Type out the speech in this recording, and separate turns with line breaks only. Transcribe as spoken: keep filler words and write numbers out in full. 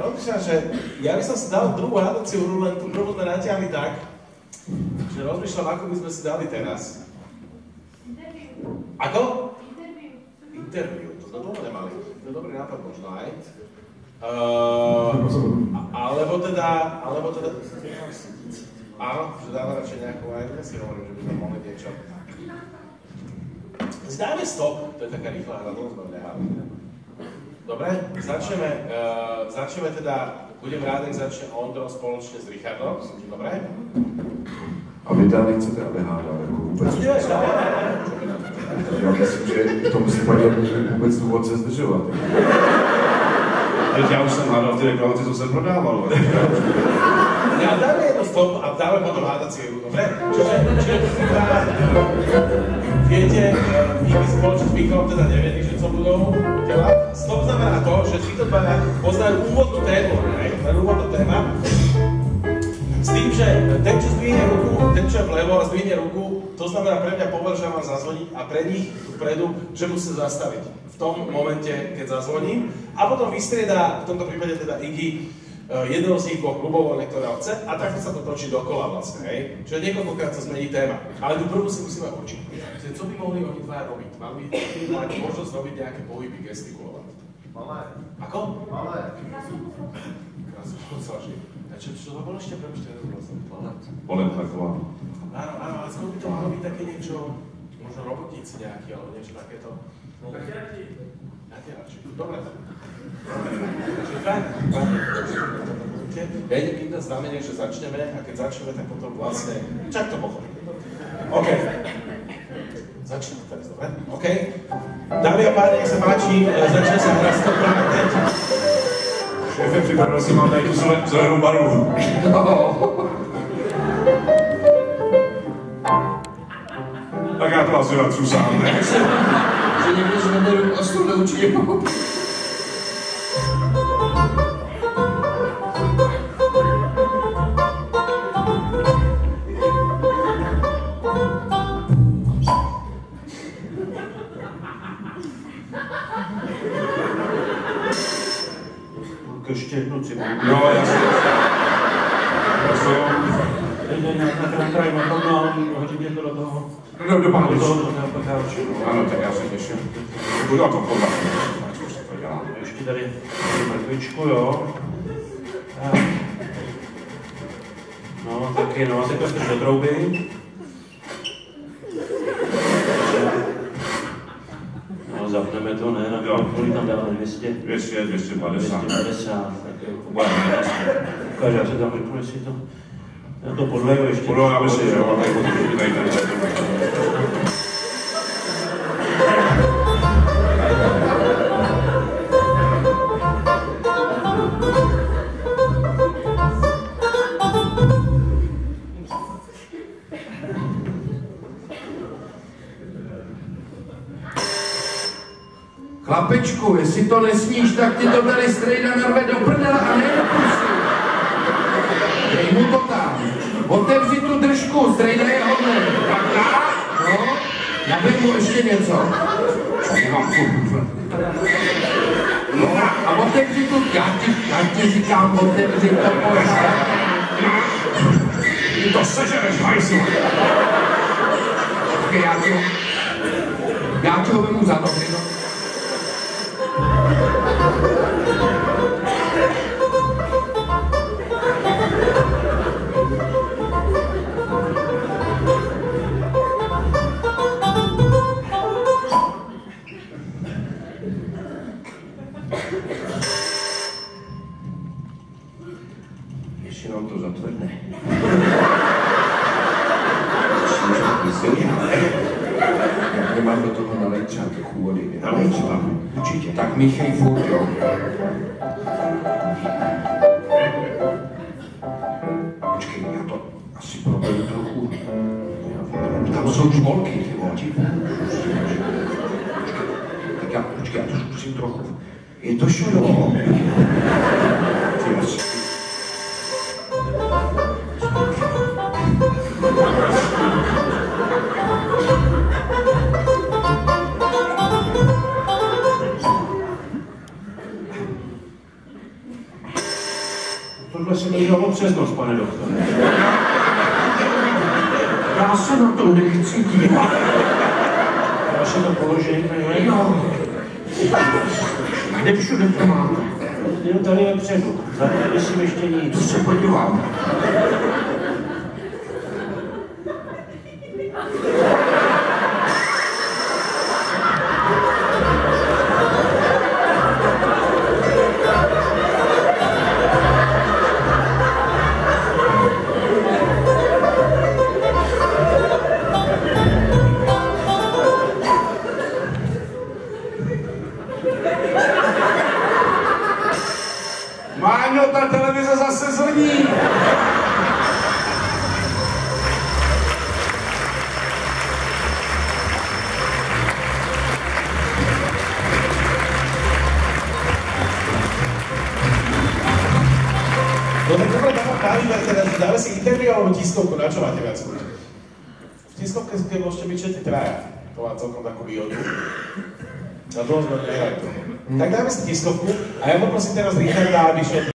rozmýšľam, že ja by som si dal druhú hádaciu hru, len tú prvú sme natiahli tak, že rozmýšľam, ako by sme si dali teraz. Interview. Ako? Interview. Interview, to sme dlho nemali. To je dobrý nápad možno aj. Uh, alebo teda, alebo teda... Áno, že dáva radšej nejakú aj, ja si hovorím, že by sme mohli niečo. Zdáme stop, to je taká rýchla hra, dlho sme nehali. Dobre, začneme, uh, začneme teda, budem rád, nech začne Ondro spoločne s Richardom, dobre?
A vy teda nechcete, aby hádal, jako vůbec?
Co děláš, dáme?
Já myslím, že v tom případě není vůbec důvod se zdržovat.
Ale já už jsem hádal v té reklamaci, co jsem prodával.
Ja dáme jedno stop a dáme potom hádací hru, dobre? Čiže, čiže viete, vy by spoločne s Michalom teda nevedeli, že co budú delať. Stop znamená to, že títo dvaja poznajú úvodnú tému, ne? Úvodná téma. S tým, že ten, čo zdvihne ruku, ten, čo je vlevo a zdvihne ruku, to znamená pre mňa pover, že mám zazvoniť a pre nich vpredu, že musí zastaviť v tom momente, keď zazvoním. A potom vystrieda, v tomto prípade teda Iggy, jedného z nich dvoch ľubovoľne, ktorého chce, a takto sa to točí dokola vlastne, hej. Čiže niekoľkokrát sa zmení téma. Ale tú prvú si musíme určiť. Čiže co by mohli oni dvaja robiť? Mali by mať možnosť robiť nejaké pohyby, gestikulovať.
Malé.
Ako?
Malé.
Krásne, podslažný. A čo, čo to bolo ešte? Prepočte, nezabral som.
Volem taková.
Áno, áno, ale skôr by to mohlo byť také niečo, možno robotníci nejaký, alebo niečo takéto.
Natierači.
Natierači. Dobre. Čiže fajn, fajn. Ja idem kým dať znamenie, že začneme, a keď začneme, tak potom vlastne... Čak to pochopím. OK. Začneme teraz, dobre? OK. Dámy a páni, nech sa páči, začne sa hra stop práve teď.
Šéfe, připravil jsem vám tady tu zelenou barvu. Tak já to asi natřu sám, ne?
Že někdo zvedne ruku a z toho určitě pochopí.
Ještě jednu cibu.
Jo, jasně. Jasně.
Na kraj, na tom, hodně to do toho.
No, do pánu.
Do toho, do toho potáču.
Ano, tak já se těším. Budu na tom chodit. Ať už se to dělá.
Ještě tady mrkvičku, jo. No, taky, no, asi to strč do trouby. No, zapneme to, ne, na kolik tam dáme, dvě stě?
dvě stě, dvě stě padesát.
dvě stě padesát, tak jo. Ukáže, já se tam vypnu, jestli to... Já to podleju ještě.
Podleju, si, že jo, ale jako tady tady tady.
Chlapečku, jestli to nesníš, tak ti to tady strejda narve do prdela a nedopustí. Dej mu to tam. Otevři tu držku, strejda je hodný. No, nabej mu ještě něco. No, a otevři tu, já ti, já ti říkám, otevři to, pojď.
Ty to sežereš, hajslu.
Okay, já ti ho, já ti ho vemu za nohy, no.
Ještě nám to zatvrdne.
Já nemám do toho nalej třeba trochu vody.
Nalej třeba, určitě.
Tak míchej furt, jo.
Počkej, já to asi proberu trochu.
Tam jsou školky, ty vole.
Tak já, počkej, já to zkusím trochu. Je to šlo. Ty asi.
Tohle se nedělalo přes noc, pane doktore.
Já se na to nechci dívat.
Vaše to položení, ne?
No. Kde všude to máte?
Jo, tady je předu. Za tady si ještě
To
nic.
se podívám. Máňo, ta televize zase zlní.
No tak dobre, dáme Kaliber, teda dáme si interview alebo tiskovku, na čo máte viac chuť? V tiskovke keď môžete byť všetci traja, to má celkom takú výhodu. Na dlho sme nehrajú. Tak dáme si tiskovku a ja poprosím teraz Richarda, aby šiel